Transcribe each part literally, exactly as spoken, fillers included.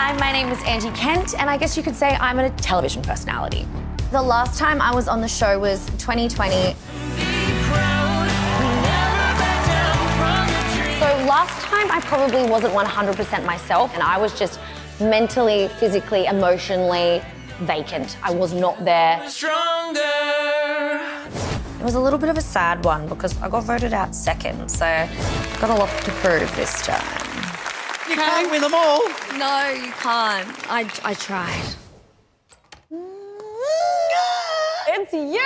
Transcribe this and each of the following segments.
Hi, my name is Angie Kent, and I guess you could say I'm a television personality. The last time I was on the show was twenty twenty. So last time I probably wasn't one hundred percent myself, and I was just mentally, physically, emotionally vacant. I was not there. Stronger. It was a little bit of a sad one because I got voted out second, so I've got a lot to prove this time. You can't win them all. No, you can't. I, I tried. It's you!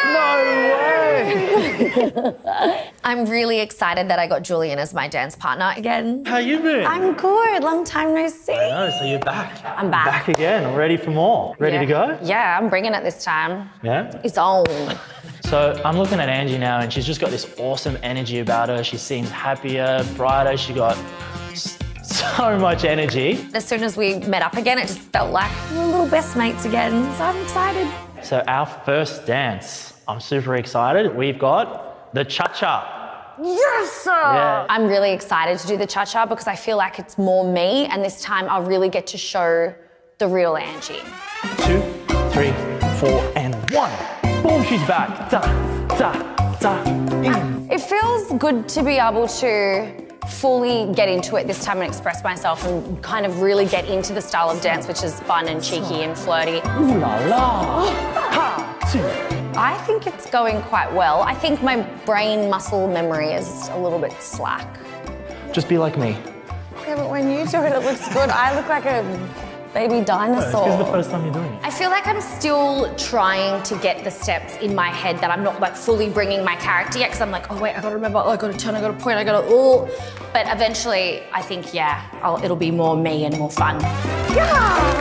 No way! I'm really excited that I got Julian as my dance partner again. How you been? I'm good. Long time no see. I know, so you're back. I'm back. Back again. I'm ready for more. Ready yeah. to go? Yeah, I'm bringing it this time. Yeah? It's on. So I'm looking at Angie now, and she's just got this awesome energy about her. She seems happier, brighter. She got so much energy. As soon as we met up again, it just felt like we're little best mates again. So I'm excited. So our first dance, I'm super excited. We've got the cha-cha. Yes, sir! Yeah. I'm really excited to do the cha-cha because I feel like it's more me, and this time I'll really get to show the real Angie. Two, three, four, and one. Boom, she's back. Da, da, da, in. It feels good to be able to fully get into it this time and express myself and kind of really get into the style of dance, which is fun and cheeky and flirty. Ooh la la. Ha, two. I think it's going quite well. I think my brain muscle memory is a little bit slack. Just be like me. Yeah, but when you do it, it looks good. I look like a baby dinosaur. This is the first time you're doing it. I feel like I'm still trying to get the steps in my head, that I'm not like fully bringing my character yet, because I'm like, oh wait, I gotta remember, oh, I gotta turn, I gotta point, I gotta, oh. But eventually, I think, yeah, I'll, it'll be more me and more fun. Yeah!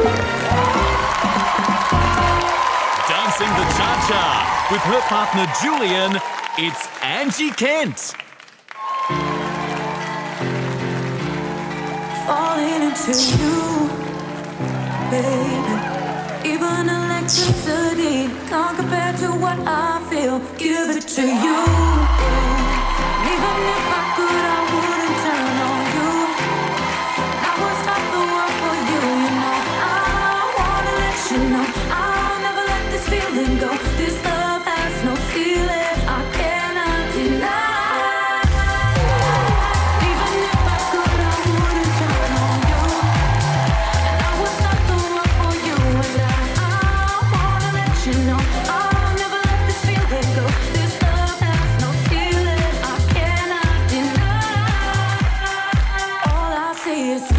Dancing the cha-cha with her partner Julian, it's Angie Kent. Falling into you, baby. Even electricity can't compare to what I feel. Give it to you. Even if I could, I wouldn't turn on you. I would stop the world for you, you know. I wanna let you know I'll never let this feeling go. This love has no ceiling. I cannot deny. All I see is